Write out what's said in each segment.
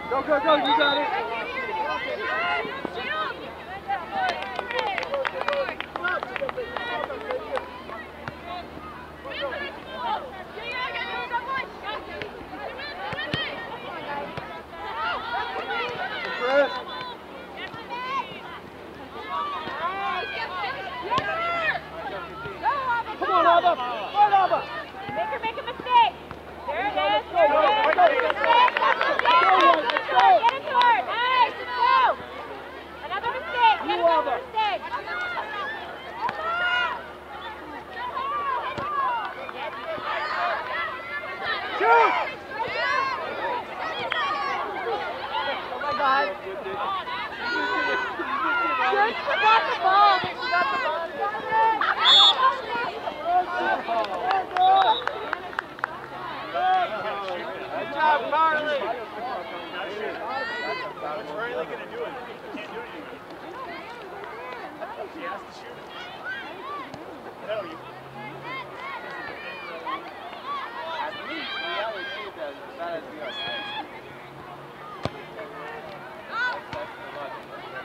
Go, go, go, you got it. Chris. Come on, Abba. Run, Abba. Make a mistake. There it is. Go, go, go, go. Get into it. Nice. Let's go. Another mistake. Get another mistake. Shoot! Oh my God. Good. Forgot the ball. Forgot the ball. Good job, Carly. What's Riley going to do? He can't do anything. She has to shoot it. No, you. At least we always shoot as bad as we are. That's the logic.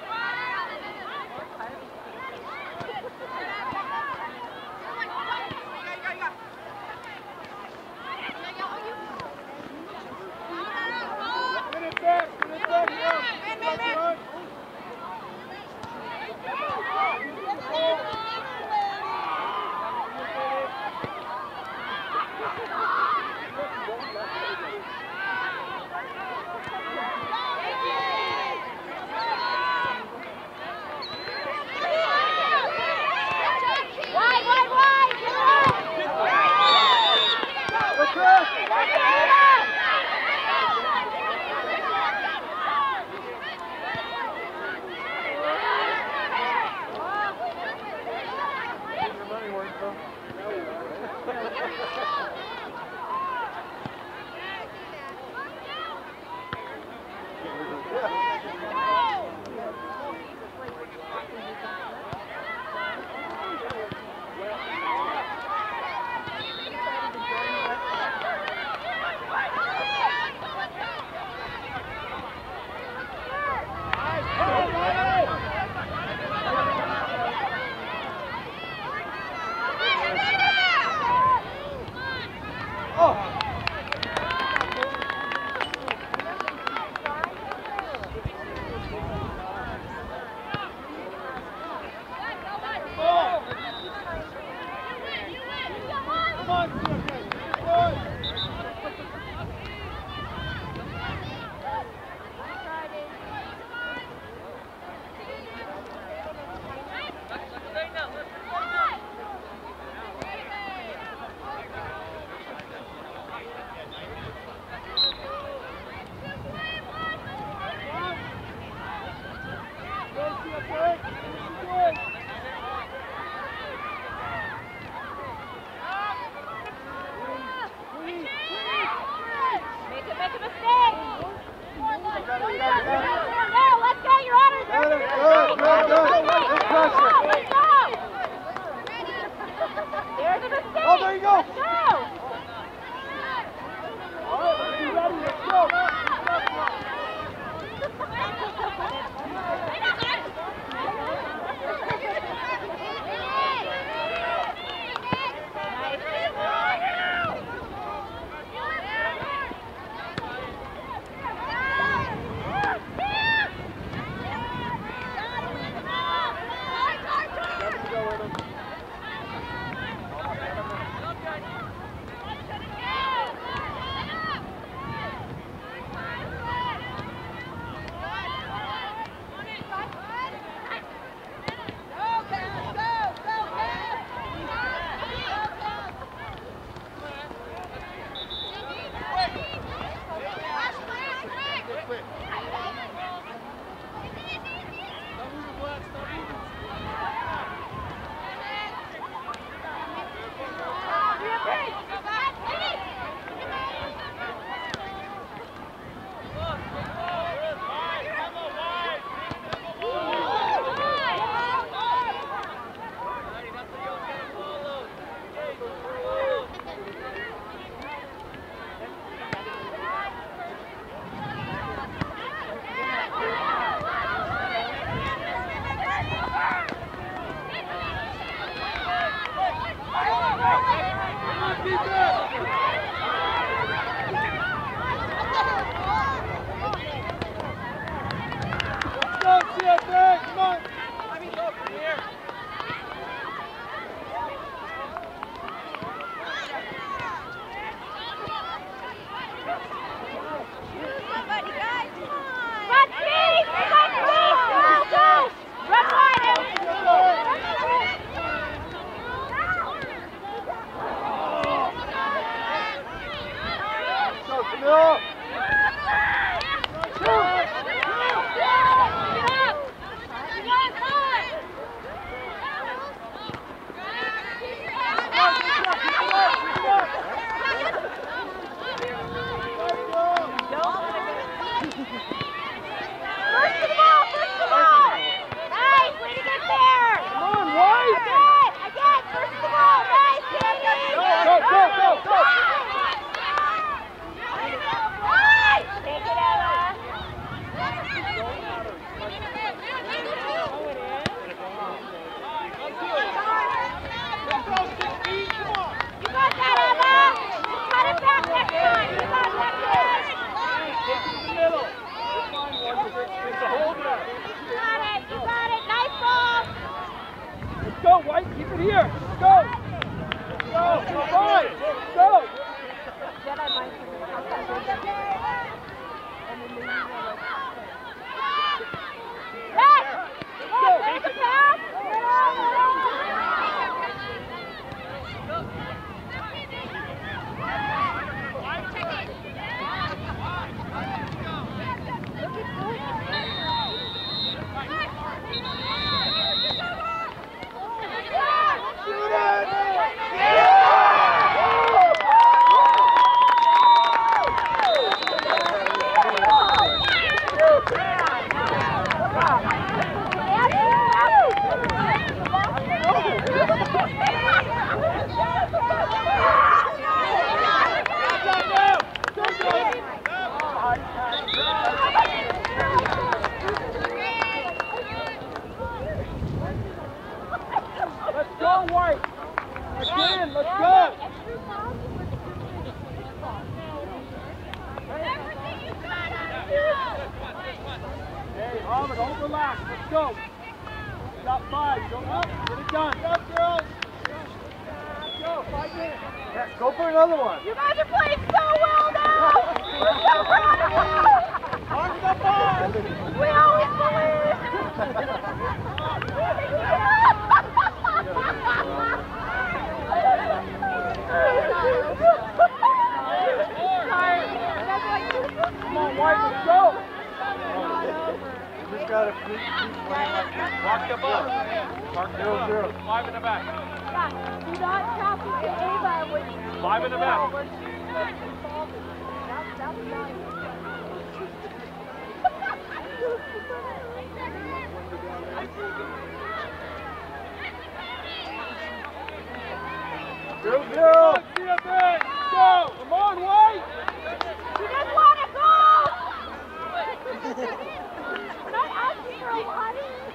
Oh, there you go. Let's go. All right, let's be ready. Let's go. Let's go. First to the ball, first to the ball. Nice, way to get there. Come on, White. Again, first to the ball. Nice, Candy. Go. Nice. Take it, Emma. You got that, Emma. Just cut it back next time. You got that, kid. Take it to the middle. It's a hold there. You got it. Nice ball. Let's go, White. Keep it here. Let's go. Come on. Let's go. Yes. Go. Take the pass. Let's go, White. Again, let's go. Hey, Harmon, don't relax. Let's go. You got 5. Go up. Get it done. Go, girls. Let's go. 5 minutes. Yeah, go for another one. You guys are playing so well now. We're so proud of you. Arms up high. We always believe. Come on, White, let's go. You just got to keep playing like this. Mark the ball. Mark 0-0. 5 in the back. Do not copy to Ava when you 5 in the back. Go. Come on, White. You just want to go. We're not asking for a lot.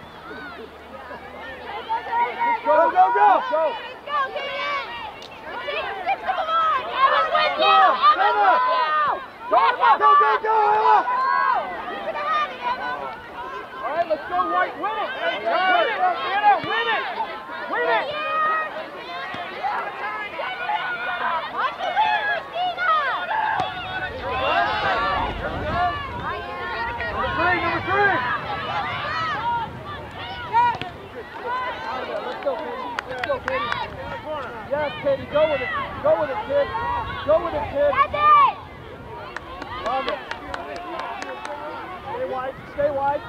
Go. Go, get it in. Stick to the line. Emma's with you. Emma's with you. Go, Emma. You can have it, Emma. All right, let's go, White. Win it. Win it. Watch the lead, Christina. Number 3. Let's go, Katie. Yes, Katie, go with it, kid. That's it. Love it. Stay wide.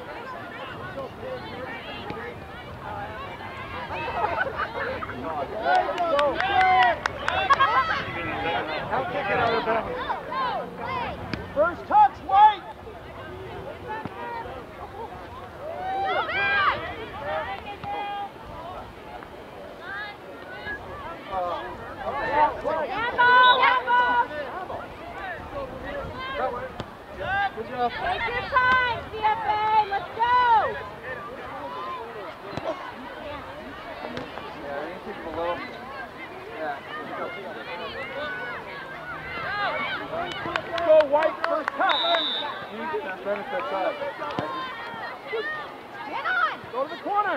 Go. I'll kick it out of bounds. First touch, White. Good job. Take your time, CFA. Let's go. Yeah, anything below. Yeah. Go, White, first touch. You need to finish that side. Get on. Go to the corner.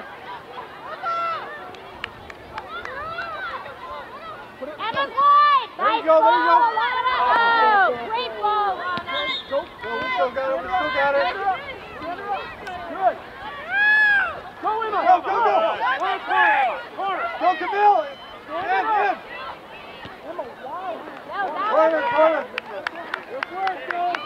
Emma Floyd. There you Nice go, there you go. ball, Alana. Oh, great ball, Alana. Go, we still got it. Good. Go, Emma. Go. Corner. Go, Camille. In. Emma, wow. No, that Corner. was Good work, girls.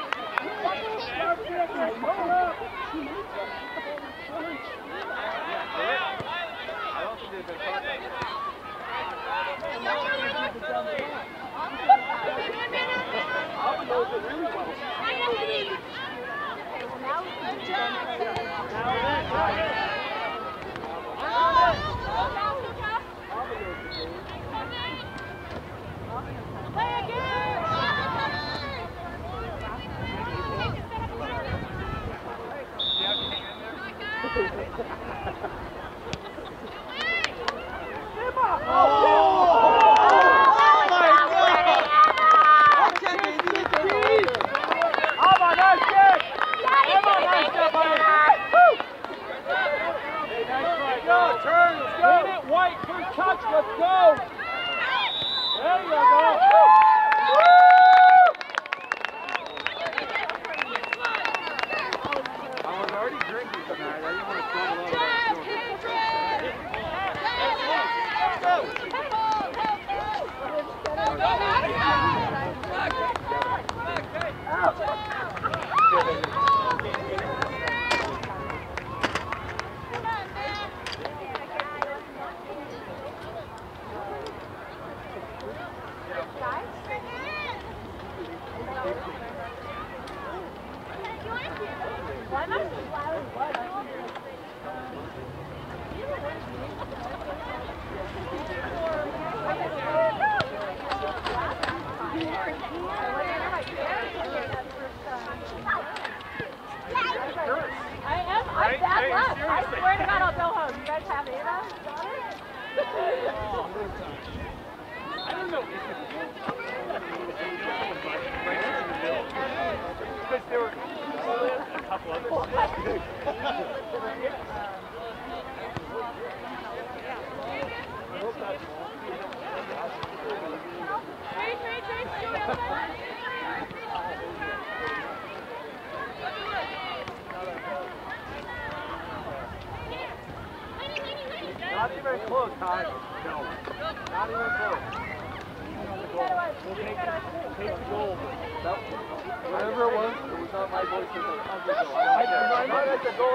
Not even close, Todd. No. Not even close. Take the goal. Whatever it was not my voice. It was not the goal.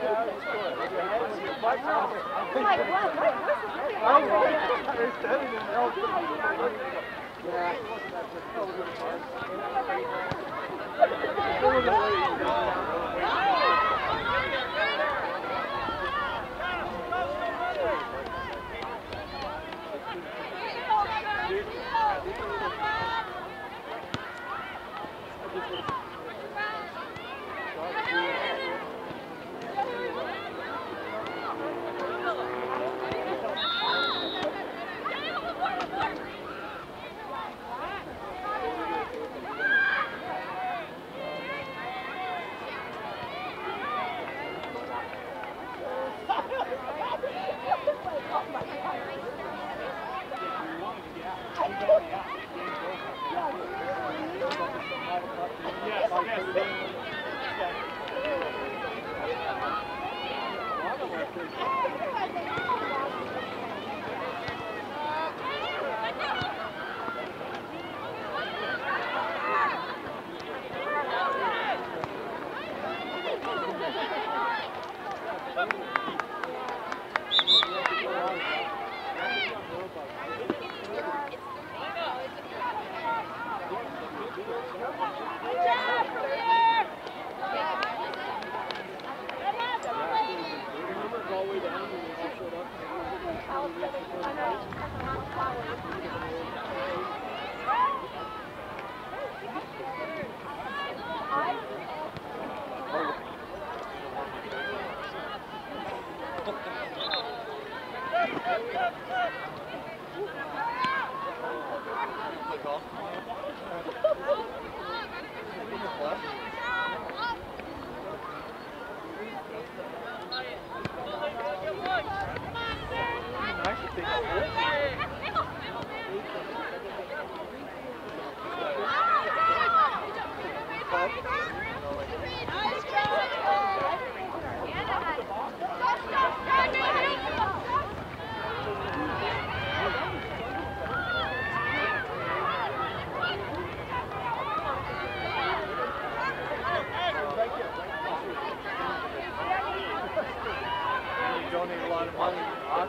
Donate a lot of money to us.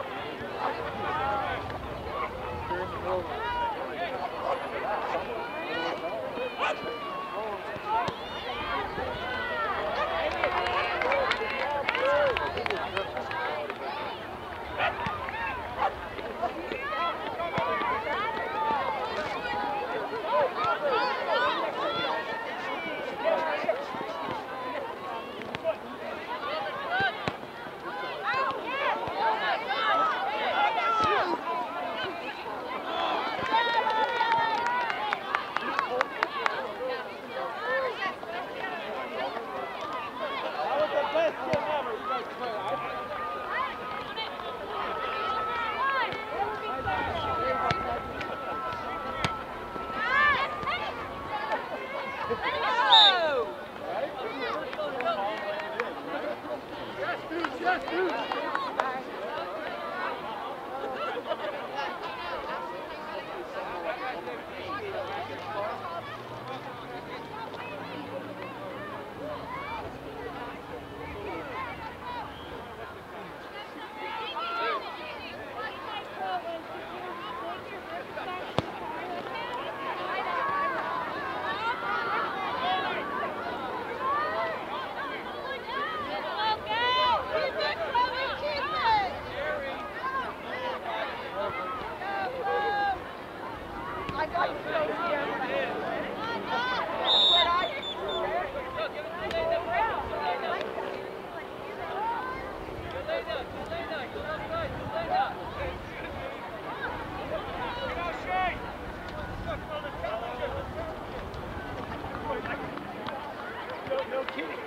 During the middle No kidding.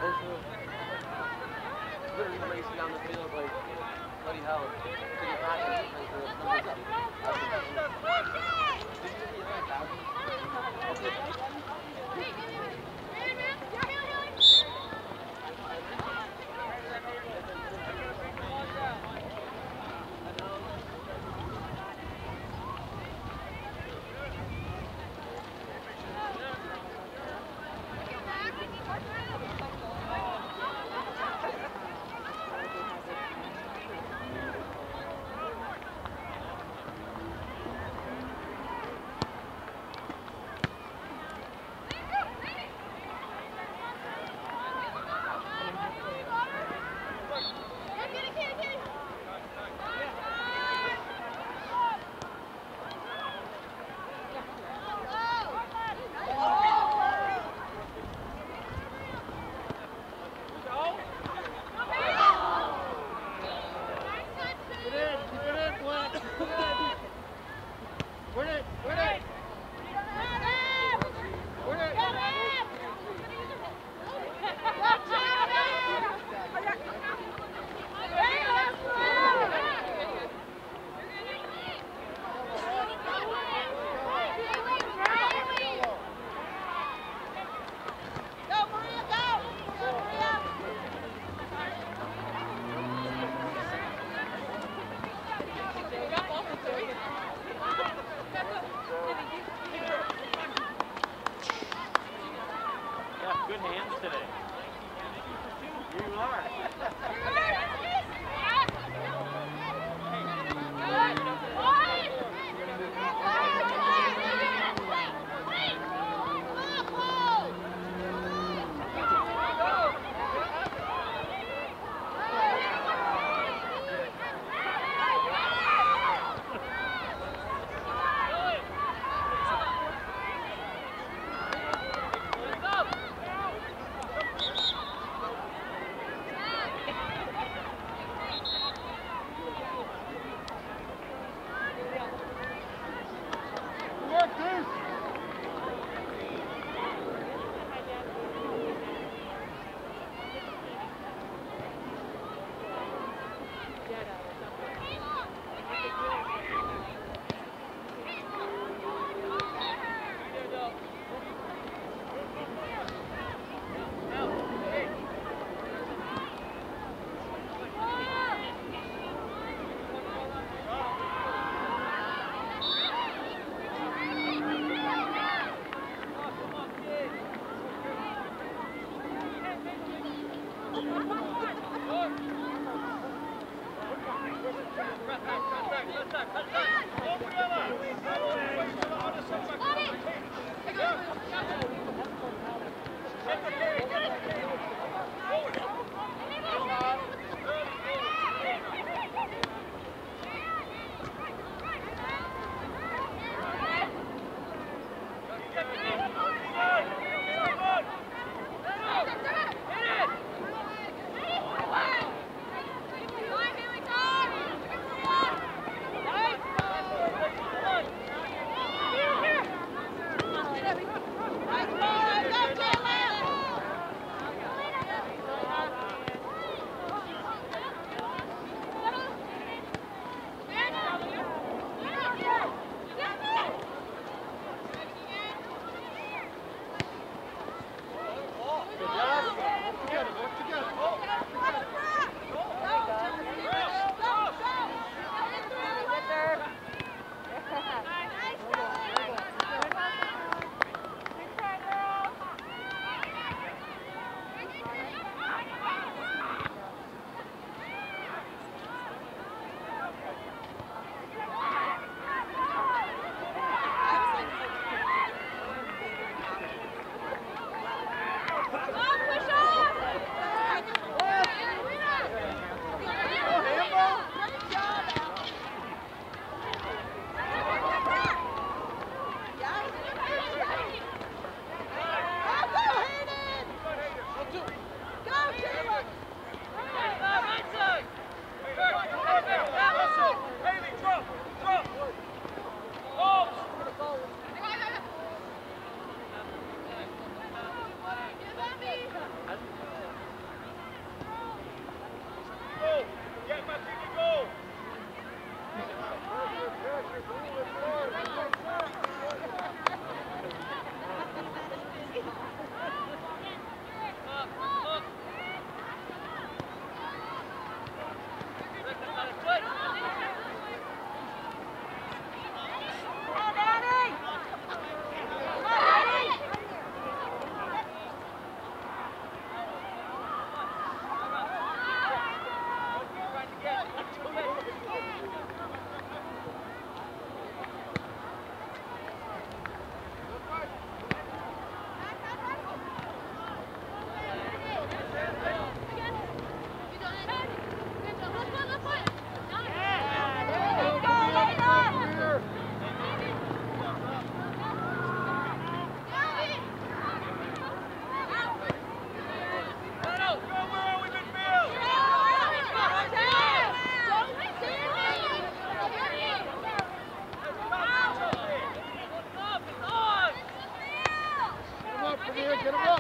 Literally racing down the field like bloody hell to get back and defense for the numbers up. Good hands today. You are. Get him up.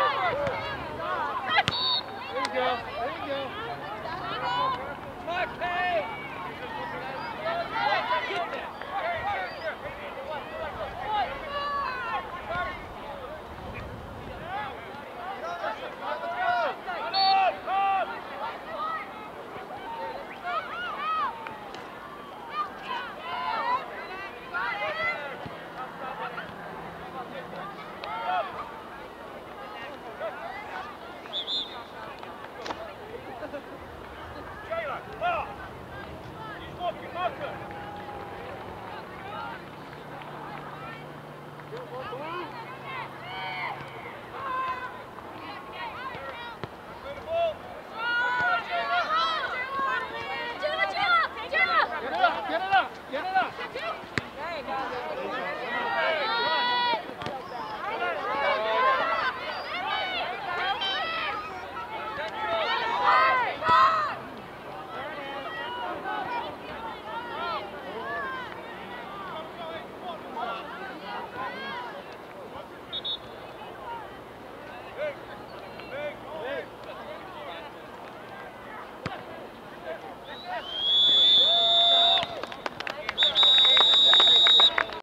Mark,